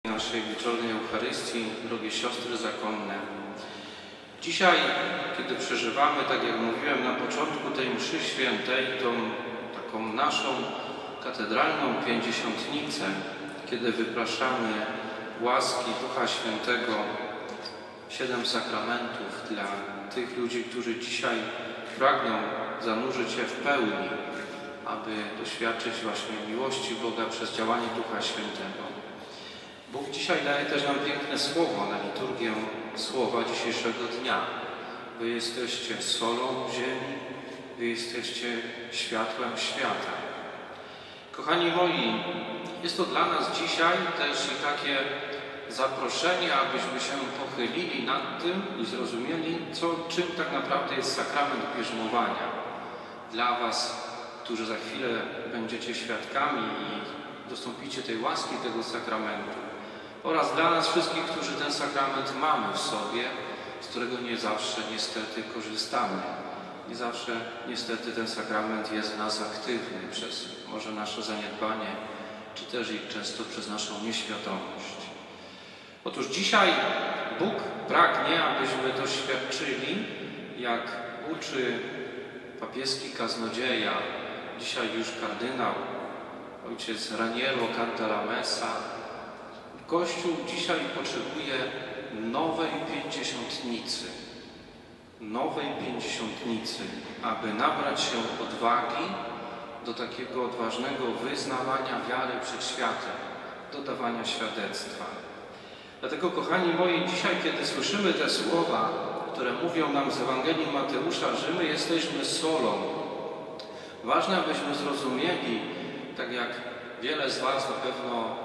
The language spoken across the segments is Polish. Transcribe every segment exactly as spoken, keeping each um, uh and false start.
Naszej wieczornej Eucharystii, drogie siostry zakonne. Dzisiaj, kiedy przeżywamy, tak jak mówiłem na początku, tej mszy świętej, tą taką naszą katedralną pięćdziesiątnicę, kiedy wypraszamy łaski Ducha Świętego, siedem sakramentów dla tych ludzi, którzy dzisiaj pragną zanurzyć się w pełni, aby doświadczyć właśnie miłości Boga przez działanie Ducha Świętego. Bóg dzisiaj daje też nam piękne słowo na liturgię słowa dzisiejszego dnia. Wy jesteście solą ziemi, wy jesteście światłem świata. Kochani moi, jest to dla nas dzisiaj też i takie zaproszenie, abyśmy się pochylili nad tym i zrozumieli, co, czym tak naprawdę jest sakrament bierzmowania. Dla was, którzy za chwilę będziecie świadkami i dostąpicie tej łaski tego sakramentu, oraz dla nas wszystkich, którzy ten sakrament mamy w sobie, z którego nie zawsze niestety korzystamy. Nie zawsze niestety ten sakrament jest w nas aktywny przez może nasze zaniedbanie, czy też i często przez naszą nieświadomość. Otóż dzisiaj Bóg pragnie, abyśmy doświadczyli, jak uczy papieski kaznodzieja, dzisiaj już kardynał, ojciec Raniero Cantalamessa. Kościół dzisiaj potrzebuje nowej pięćdziesiątnicy, nowej pięćdziesiątnicy, aby nabrać się odwagi do takiego odważnego wyznawania wiary przed światem, do dawania świadectwa. Dlatego, kochani moi, dzisiaj, kiedy słyszymy te słowa, które mówią nam z Ewangelii Mateusza, że my jesteśmy solą, ważne, abyśmy zrozumieli, tak jak wiele z was na pewno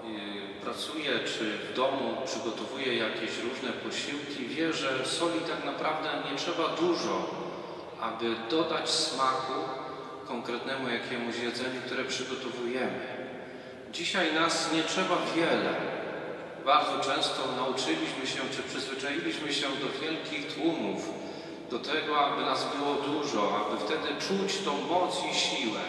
pracuje, czy w domu przygotowuje jakieś różne posiłki, wie, że soli tak naprawdę nie trzeba dużo, aby dodać smaku konkretnemu jakiemuś jedzeniu, które przygotowujemy. Dzisiaj nas nie trzeba wiele. Bardzo często nauczyliśmy się, czy przyzwyczailiśmy się do wielkich tłumów, do tego, aby nas było dużo, aby wtedy czuć tą moc i siłę.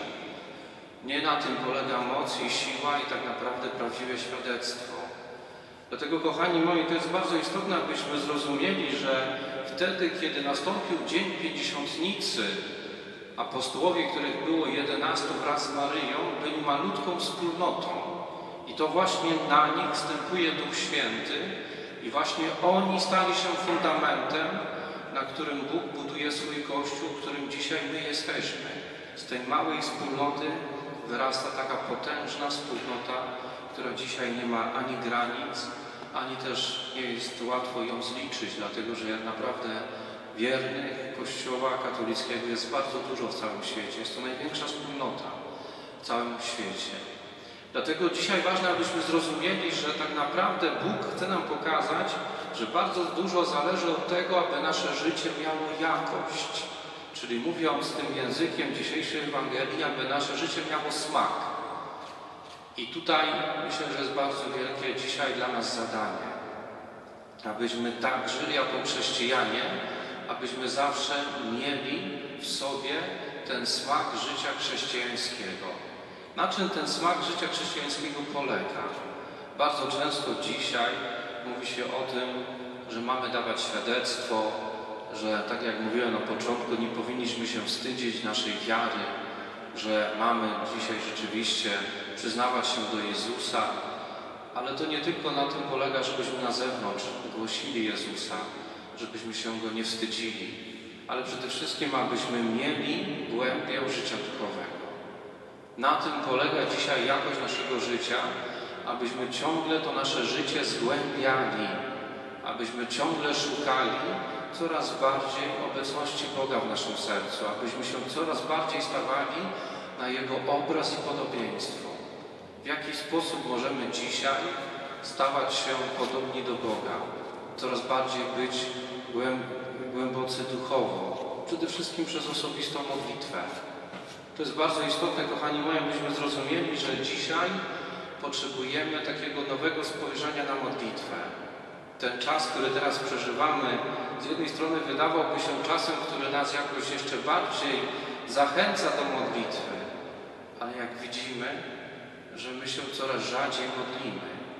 Nie na tym polega moc i siła i tak naprawdę prawdziwe świadectwo. Dlatego, kochani moi, to jest bardzo istotne, abyśmy zrozumieli, że wtedy, kiedy nastąpił Dzień Pięćdziesiątnicy, apostołowie, których było jedenastu wraz z Maryją, byli malutką wspólnotą. I to właśnie na nich wstępuje Duch Święty i właśnie oni stali się fundamentem, na którym Bóg buduje swój Kościół, którym dzisiaj my jesteśmy. Z tej małej wspólnoty wyrasta taka potężna wspólnota, która dzisiaj nie ma ani granic, ani też nie jest łatwo ją zliczyć, dlatego że naprawdę wiernych Kościoła katolickiego jest bardzo dużo w całym świecie. Jest to największa wspólnota w całym świecie. Dlatego dzisiaj ważne, abyśmy zrozumieli, że tak naprawdę Bóg chce nam pokazać, że bardzo dużo zależy od tego, aby nasze życie miało jakość. Czyli mówiąc tym językiem dzisiejszej Ewangelii, aby nasze życie miało smak. I tutaj myślę, że jest bardzo wielkie dzisiaj dla nas zadanie. Abyśmy tak żyli jako chrześcijanie, abyśmy zawsze mieli w sobie ten smak życia chrześcijańskiego. Na czym ten smak życia chrześcijańskiego polega? Bardzo często dzisiaj mówi się o tym, że mamy dawać świadectwo, że tak jak mówiłem na początku, nie powinniśmy się wstydzić naszej wiary, że mamy dzisiaj rzeczywiście przyznawać się do Jezusa, ale to nie tylko na tym polega, żebyśmy na zewnątrz głosili Jezusa, żebyśmy się Go nie wstydzili, ale przede wszystkim, abyśmy mieli głębię życia duchowego. Na tym polega dzisiaj jakość naszego życia, abyśmy ciągle to nasze życie zgłębiali, abyśmy ciągle szukali coraz bardziej obecności Boga w naszym sercu, abyśmy się coraz bardziej stawali na Jego obraz i podobieństwo. W jaki sposób możemy dzisiaj stawać się podobni do Boga, coraz bardziej być głębocy duchowo, przede wszystkim przez osobistą modlitwę. To jest bardzo istotne, kochani moi, byśmy zrozumieli, że dzisiaj potrzebujemy takiego nowego spojrzenia na modlitwę. Ten czas, który teraz przeżywamy, z jednej strony wydawałby się czasem, który nas jakoś jeszcze bardziej zachęca do modlitwy, ale jak widzimy, że my się coraz rzadziej modlimy,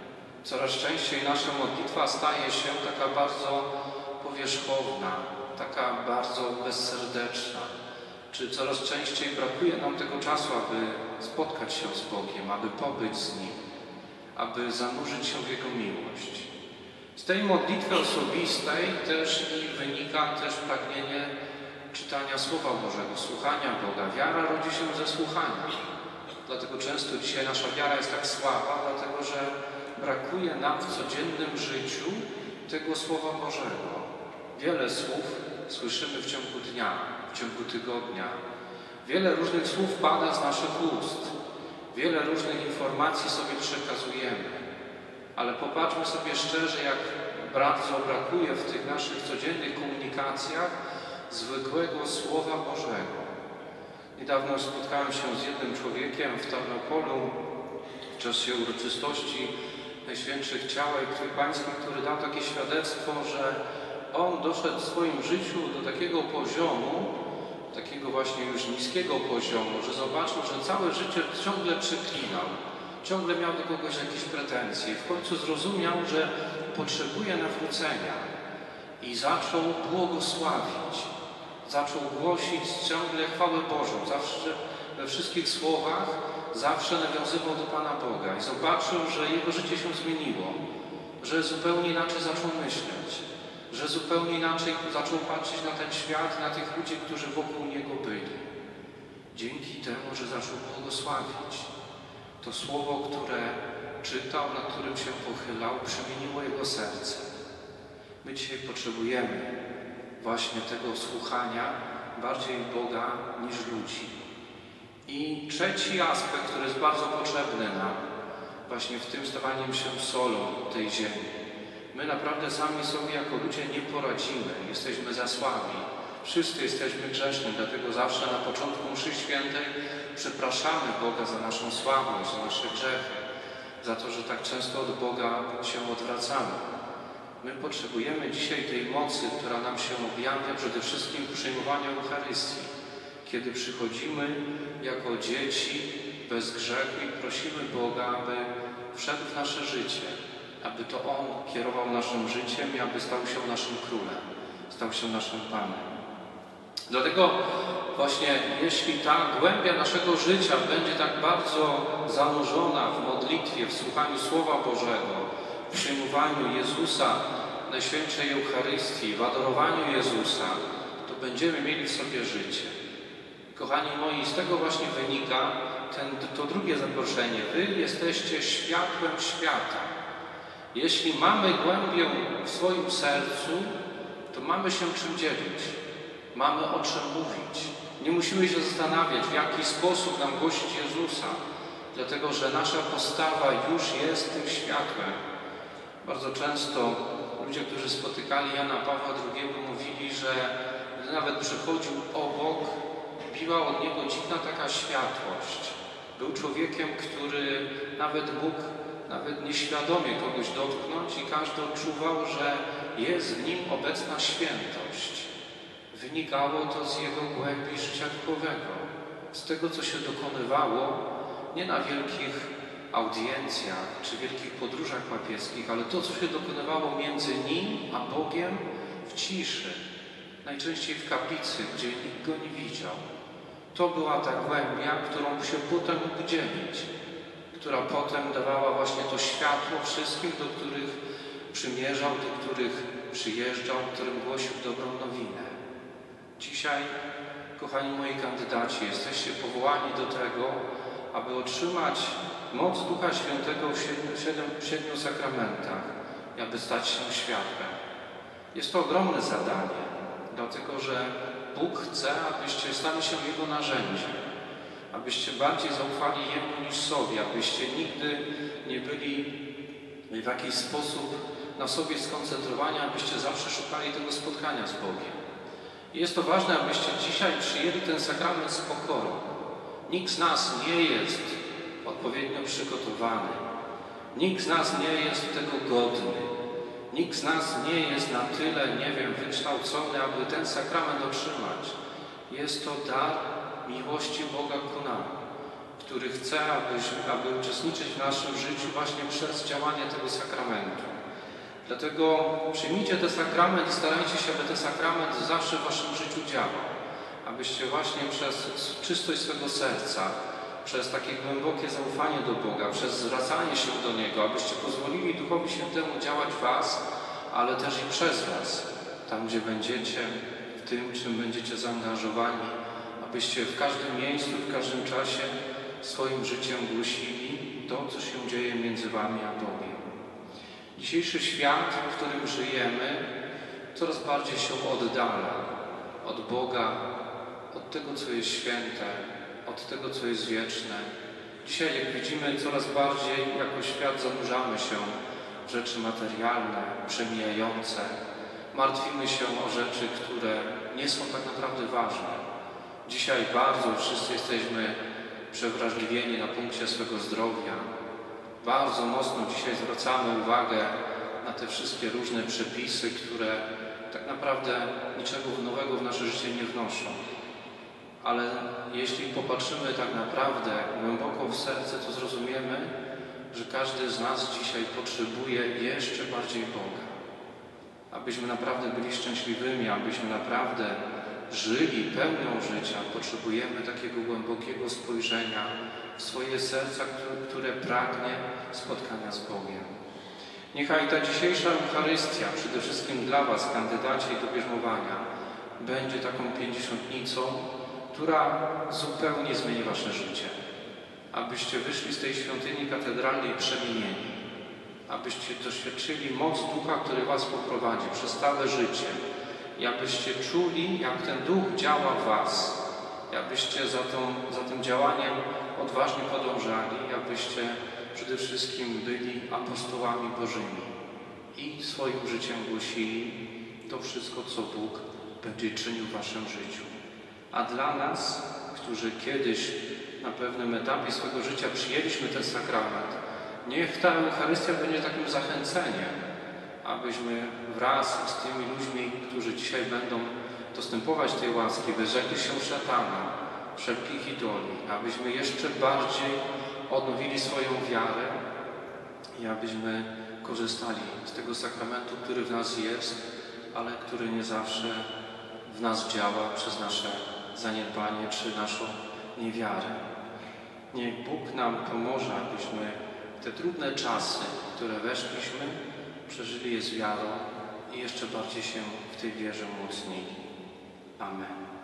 Coraz częściej nasza modlitwa staje się taka bardzo powierzchowna, taka bardzo bezserdeczna. Czy coraz częściej brakuje nam tego czasu, aby spotkać się z Bogiem, aby pobyć z Nim, aby zanurzyć się w Jego miłość. Z tej modlitwy osobistej też i wynika też pragnienie czytania Słowa Bożego, słuchania Boga. Wiara rodzi się ze słuchania. Dlatego często dzisiaj nasza wiara jest tak słaba, dlatego że brakuje nam w codziennym życiu tego Słowa Bożego. Wiele słów słyszymy w ciągu dnia, w ciągu tygodnia. Wiele różnych słów pada z naszych ust. Wiele różnych informacji sobie przekazujemy. Ale popatrzmy sobie szczerze, jak bardzo brakuje w tych naszych codziennych komunikacjach zwykłego Słowa Bożego. Niedawno spotkałem się z jednym człowiekiem w Tarnopolu w czasie uroczystości Najświętszych Ciała i Krwi Pańskiej, który dał takie świadectwo, że on doszedł w swoim życiu do takiego poziomu, takiego właśnie już niskiego poziomu, że zobaczył, że całe życie ciągle przeklinał, ciągle miał do kogoś jakieś pretensje. W końcu zrozumiał, że potrzebuje nawrócenia i zaczął błogosławić. Zaczął głosić ciągle chwałę Bożą. Zawsze we wszystkich słowach zawsze nawiązywał do Pana Boga i zobaczył, że jego życie się zmieniło, że zupełnie inaczej zaczął myśleć, że zupełnie inaczej zaczął patrzeć na ten świat, na tych ludzi, którzy wokół niego byli. Dzięki temu, że zaczął błogosławić. To słowo, które czytał, nad którym się pochylał, przemieniło jego serce. My dzisiaj potrzebujemy właśnie tego słuchania bardziej Boga niż ludzi. I trzeci aspekt, który jest bardzo potrzebny nam, właśnie w tym stawaniem się solą tej ziemi. My naprawdę sami sobie jako ludzie nie poradzimy, jesteśmy za słabi. Wszyscy jesteśmy grzeszni, dlatego zawsze na początku mszy świętej przepraszamy Boga za naszą słabość, za nasze grzechy, za to, że tak często od Boga się odwracamy. My potrzebujemy dzisiaj tej mocy, która nam się objawia przede wszystkim w przyjmowaniu Eucharystii, kiedy przychodzimy jako dzieci bez grzechu i prosimy Boga, aby wszedł w nasze życie, aby to On kierował naszym życiem i aby stał się naszym Królem, stał się naszym Panem. Dlatego właśnie jeśli ta głębia naszego życia będzie tak bardzo zanurzona w modlitwie, w słuchaniu Słowa Bożego, w przyjmowaniu Jezusa, Najświętszej Eucharystii, w adorowaniu Jezusa, to będziemy mieli w sobie życie. Kochani moi, z tego właśnie wynika ten, to drugie zaproszenie. Wy jesteście światłem świata. Jeśli mamy głębię w swoim sercu, to mamy się czym dzielić. Mamy o czym mówić. Nie musimy się zastanawiać, w jaki sposób nam głosić Jezusa, dlatego że nasza postawa już jest tym światłem. Bardzo często ludzie, którzy spotykali Jana Pawła drugiego, mówili, że gdy nawet przychodził obok, biła od niego dziwna taka światłość. Był człowiekiem, który nawet mógł nawet nieświadomie kogoś dotknąć i każdy odczuwał, że jest w nim obecna świętość. Wynikało to z jego głębi życia duchowego, z tego, co się dokonywało nie na wielkich audiencjach czy wielkich podróżach papieskich, ale to, co się dokonywało między nim a Bogiem w ciszy, najczęściej w kaplicy, gdzie nikt go nie widział. To była ta głębia, którą się potem mógł dzielić, która potem dawała właśnie to światło wszystkim, do których przymierzał, do których przyjeżdżał, którym głosił dobrą nowinę. Dzisiaj, kochani moi kandydaci, jesteście powołani do tego, aby otrzymać moc Ducha Świętego w siedmiu, siedmiu, siedmiu sakramentach i aby stać się światłem. Jest to ogromne zadanie, dlatego że Bóg chce, abyście stali się Jego narzędziem, abyście bardziej zaufali Jemu niż sobie, abyście nigdy nie byli w jakiś sposób na sobie skoncentrowani, abyście zawsze szukali tego spotkania z Bogiem. I jest to ważne, abyście dzisiaj przyjęli ten sakrament z pokorą. Nikt z nas nie jest odpowiednio przygotowany. Nikt z nas nie jest tego godny. Nikt z nas nie jest na tyle, nie wiem, wykształcony, aby ten sakrament otrzymać. Jest to dar miłości Boga ku nam. który chce, aby, aby uczestniczyć w naszym życiu właśnie przez działanie tego sakramentu. Dlatego przyjmijcie ten sakrament i starajcie się, aby ten sakrament zawsze w waszym życiu działał. Abyście właśnie przez czystość swego serca, przez takie głębokie zaufanie do Boga, przez zwracanie się do Niego, abyście pozwolili Duchowi Świętemu działać w was, ale też i przez was, tam gdzie będziecie, w tym, czym będziecie zaangażowani, abyście w każdym miejscu, w każdym czasie swoim życiem głosili to, co się dzieje między wami a Bogiem. Dzisiejszy świat, w którym żyjemy, coraz bardziej się oddala od Boga, od tego, co jest święte, od tego, co jest wieczne. Dzisiaj, jak widzimy, coraz bardziej jako świat zanurzamy się w rzeczy materialne, przemijające. Martwimy się o rzeczy, które nie są tak naprawdę ważne. Dzisiaj bardzo wszyscy jesteśmy przewrażliwieni na punkcie swego zdrowia. Bardzo mocno dzisiaj zwracamy uwagę na te wszystkie różne przepisy, które tak naprawdę niczego nowego w nasze życie nie wnoszą. Ale jeśli popatrzymy tak naprawdę głęboko w serce, to zrozumiemy, że każdy z nas dzisiaj potrzebuje jeszcze bardziej Boga. Abyśmy naprawdę byli szczęśliwymi, abyśmy naprawdę żyli pełnią życia, potrzebujemy takiego głębokiego spojrzenia w swoje serca, które pragnie spotkania z Bogiem. Niechaj ta dzisiejsza Eucharystia, przede wszystkim dla was, kandydaci do bierzmowania, będzie taką pięćdziesiątnicą, która zupełnie zmieni wasze życie. Abyście wyszli z tej świątyni katedralnej przemienieni. Abyście doświadczyli moc Ducha, który was poprowadzi przez całe życie. I abyście czuli, jak ten Duch działa w was. I abyście za, tą, za tym działaniem odważnie podążali. I abyście przede wszystkim byli apostołami Bożymi. I swoim życiem głosili to wszystko, co Bóg będzie czynił w waszym życiu. A dla nas, którzy kiedyś na pewnym etapie swojego życia przyjęliśmy ten sakrament, niech ta Eucharystia będzie takim zachęceniem, abyśmy wraz z tymi ludźmi, którzy dzisiaj będą dostępować tej łaski, wyrzekli się szatana, wszelkich idoli, abyśmy jeszcze bardziej odnowili swoją wiarę i abyśmy korzystali z tego sakramentu, który w nas jest, ale który nie zawsze w nas działa przez nasze zaniedbanie czy naszą niewiarę. Niech Bóg nam pomoże, abyśmy te trudne czasy, w które weszliśmy, przeżyli je z wiarą i jeszcze bardziej się w tej wierze umocnili. Amen.